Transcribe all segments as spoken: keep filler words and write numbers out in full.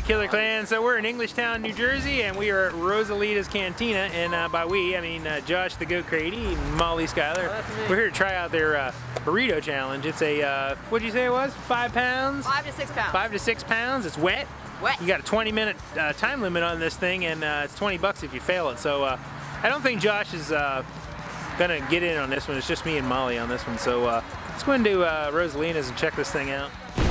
Alright, Killer Clan, so we're in Englishtown, New Jersey, and we are at Rosalita's Cantina, and uh, by we, I mean uh, Josh the Goat Crady and Molly Schuyler. Oh, we're here to try out their uh, burrito challenge. It's a, uh, what'd you say it was? Five pounds? Five to six pounds. Five to six pounds. It's wet. Wet. You got a twenty minute uh, time limit on this thing, and uh, it's twenty bucks if you fail it. So uh, I don't think Josh is uh, gonna get in on this one. It's just me and Molly on this one. So uh, let's go into uh, Rosalina's and check this thing out.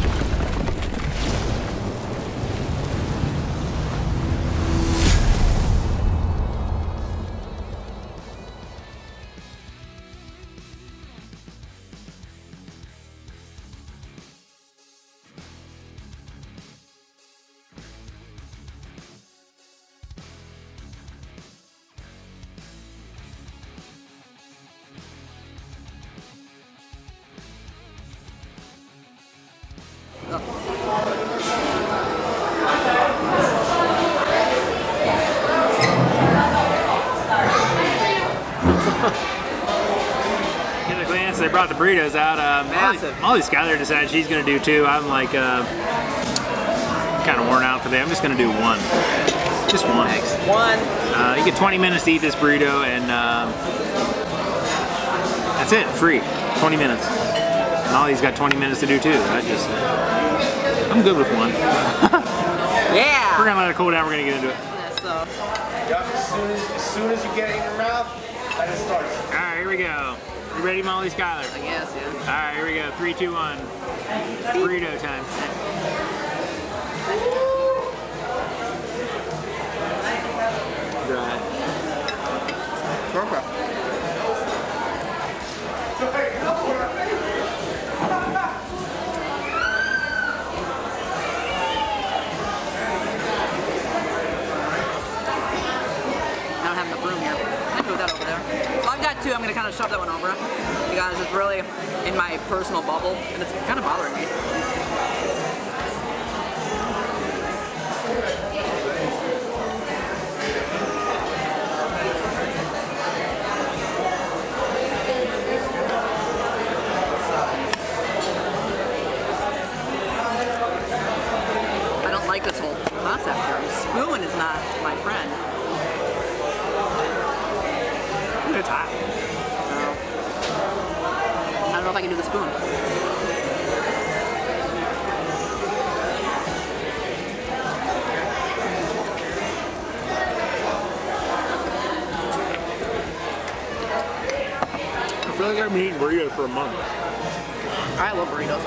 They brought the burritos out. Uh, Molly, Molly Schuyler decided she's going to do two. I'm like uh, kind of worn out for that. I'm just going to do one. Just one. Thanks. One. Uh, you get twenty minutes to eat this burrito, and um, that's it. Free. twenty minutes. Molly's got twenty minutes to do two. I just, uh, I'm good with one. Yeah. We're going to let it cool down. We're going to get into it. Yeah, so. Yep, as soon as, as soon as you get it in your mouth, let it start. All right, here we go. You ready, Molly Schuyler? I guess, yeah. All right, here we go. Three, two, one. Burrito time. Right. Perfect. I don't have enough room here. I can put that over there. So I've got two. I'm going to kind of shove that one over because it's really in my personal bubble and it's kind of bothering me. I don't like this whole concept here. The spoon is not my friend. It's hot. I don't know if I can do the spoon. I feel like I've been eating burritos for a month. I love burritos.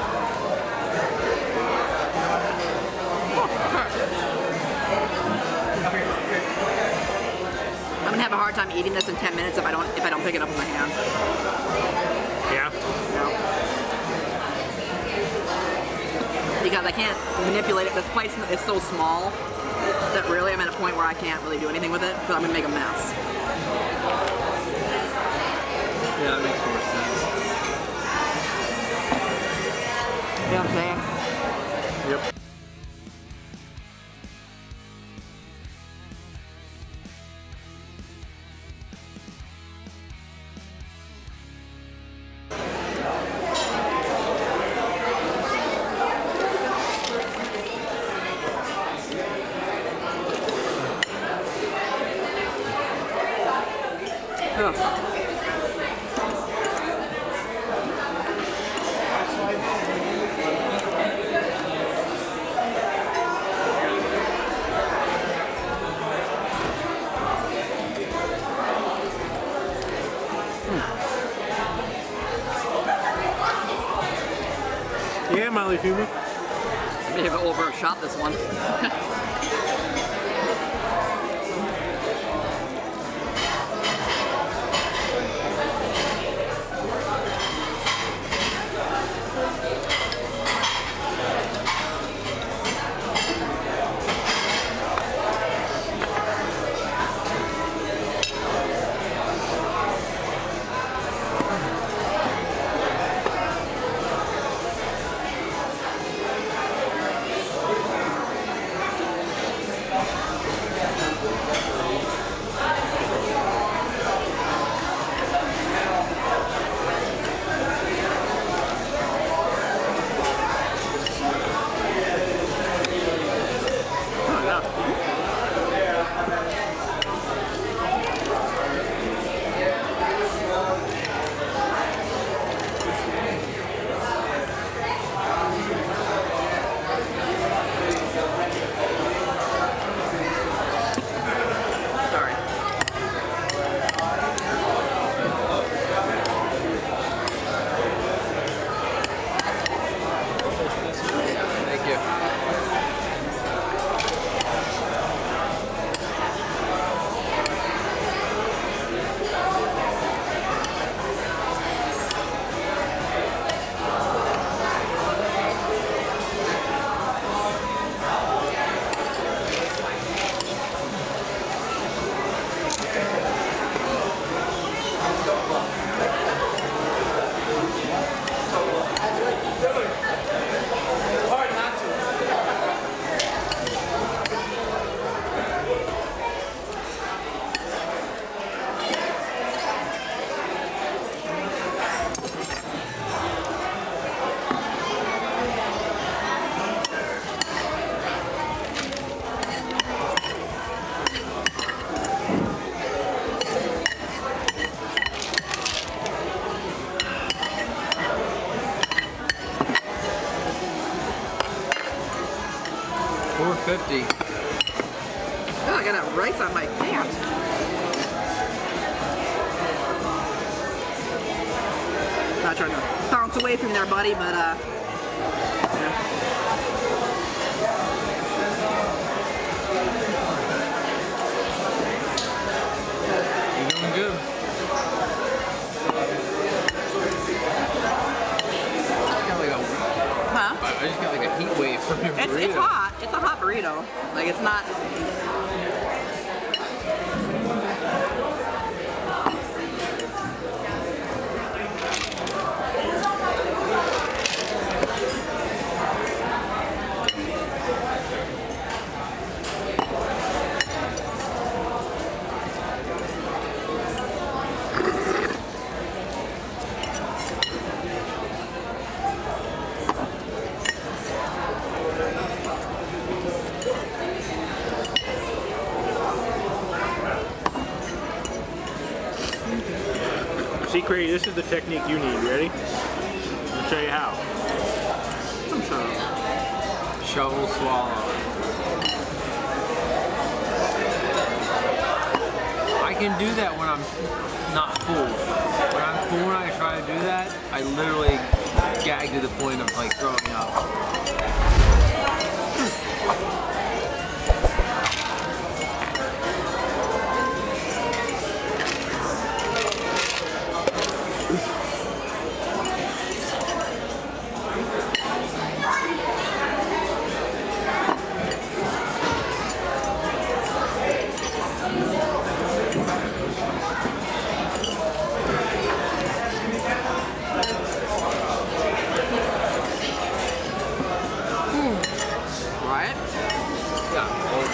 I'm gonna have a hard time eating this in ten minutes if I don't if I don't pick it up with my hands. Yeah? Because I can't manipulate it. This place is so small that really I'm at a point where I can't really do anything with it because I'm gonna make a mess. Yeah, that makes more sense. You know what I'm saying? Yep. Yeah, Molly Fuma. I may have overshot this one. four fifty. Oh, I got a rice on my pants. Not trying to bounce away from there, buddy, but uh. Yeah. You're doing good. Huh? I just got like a heat wave from your It's, burrito. it's hot. It's a hot burrito. Like, it's not... Secret, this is the technique you need. Ready? I'll show you how. I'm sure. Shovel swallow. I can do that when I'm not full. When I'm full and I try to do that, I literally gag to the point of like throwing up. Right? Yeah.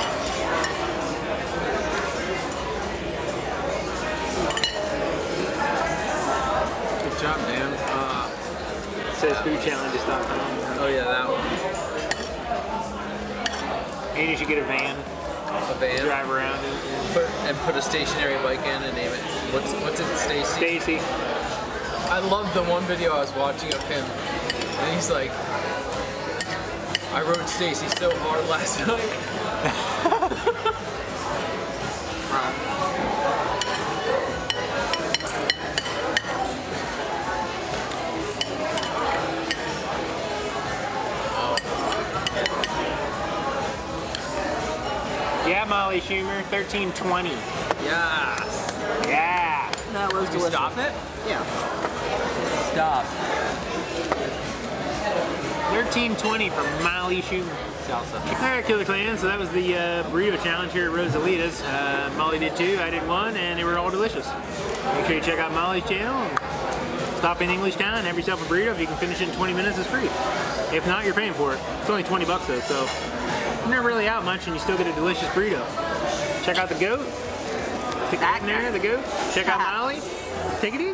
Good job, Dan. Uh, It says food challenges dot com. oh yeah, that one. And you should get a van, A van. drive around in. Put, and put a stationary bike in and name it. What's what's it, Stacy? Stacy. I loved the one video I was watching of him, and he's like, I rode Stacy so hard last night. Yeah, Molly Schumer, thirteen twenty. Yes. Yeah. That was Did you delicious. stop it? Yeah. Stop. thirteen twenty from Molly Schumer. Salsa. Alright, Killer Clan, so that was the uh, burrito challenge here at Rosalita's. Uh, Molly did two, I did one, and they were all delicious. Make sure you check out Molly's channel. And stop in English Town, have yourself a burrito. If you can finish it in twenty minutes, it's free. If not, you're paying for it. It's only twenty bucks though, so you're not really out much and you still get a delicious burrito. Check out the goat. Stick that in there, the goat. Check out Molly. Take it easy.